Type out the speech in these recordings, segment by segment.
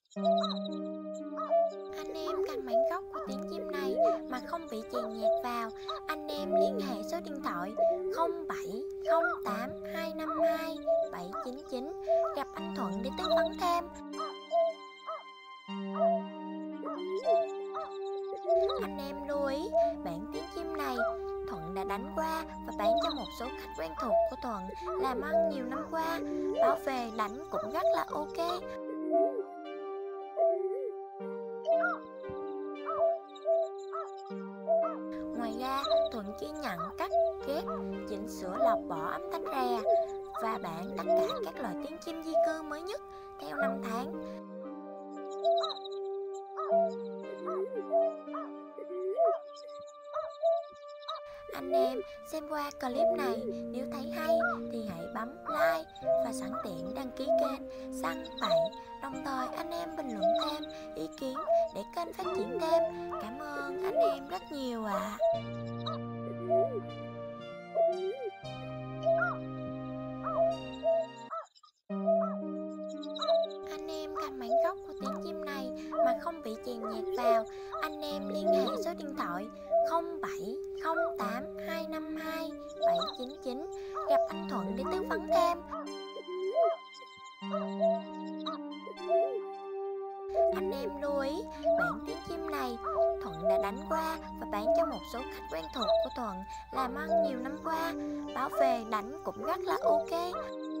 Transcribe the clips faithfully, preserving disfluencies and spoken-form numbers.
Anh em cần bản gốc của tiếng chim này mà không bị chèn nhạc vào, anh em liên hệ số điện thoại không bảy không tám hai năm hai bảy chín chín gặp anh Thuận để tư vấn thêm. Anh em lưu ý, bản tiếng chim này Thuận đã đánh qua và bán cho một số khách quen thuộc của Thuận làm ăn nhiều năm qua, bảo về đánh cũng rất là ok. Ngoài ra, Thuận chỉ nhận cắt, ghép, chỉnh sửa lọc bỏ âm thanh rè và bán tất cả các loại tiếng chim di cư mới nhất theo năm tháng. Anh em xem qua clip này, nếu thấy hay thì hãy bấm like và sẵn tiện đăng ký kênh Săn Bậy, đồng thời anh em bình luận thêm ý kiến để kênh phát triển thêm. Cảm ơn anh em rất nhiều ạ. Anh em cần bản gốc của tiếng chim này mà không bị chèn nhạc vào, anh em liên hệ số điện thoại không bảy không tám hai năm hai bảy chín chín gặp anh Thuận để tư vấn thêm. Anh em lưu ý, bản tiếng chim này Thuận đã đánh qua và bán cho một số khách quen thuộc của Thuận làm ăn nhiều năm qua, bảo về đánh cũng rất là ok.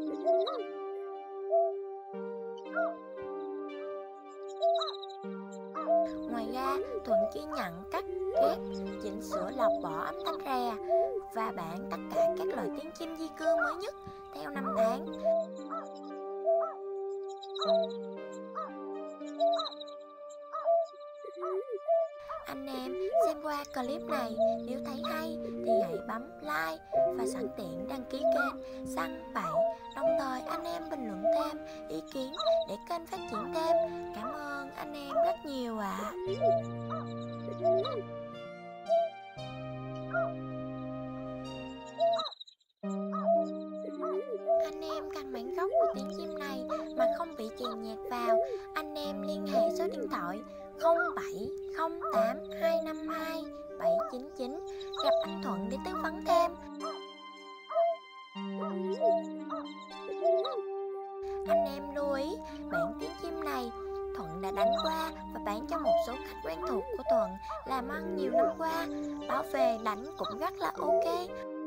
Ngoài ra, Thuận chỉ nhận cắt, ghép, chỉnh sửa lọc bỏ âm thanh rè và bán tất cả các loại tiếng chim di cư mới nhất theo năm tháng. Anh em xem qua clip này, nếu thấy hay thì hãy bấm like và sẵn tiện đăng ký kênh Săn Bậy, đồng thời anh em bình luận thêm ý kiến để kênh phát triển thêm. Cảm ơn anh em rất nhiều ạ. Anh em cần bản gốc của tiếng chim này mà không bị chèn nhạc vào, anh em liên hệ số điện thoại không bảy không tám hai năm hai bảy chín chín gặp anh Thuận để tư vấn thêm. Anh em lưu ý, bản tiếng chim này Thuận đã đánh qua và bán cho một số khách quen thuộc của Thuận làm ăn nhiều năm qua, bảo về đánh cũng rất là ok.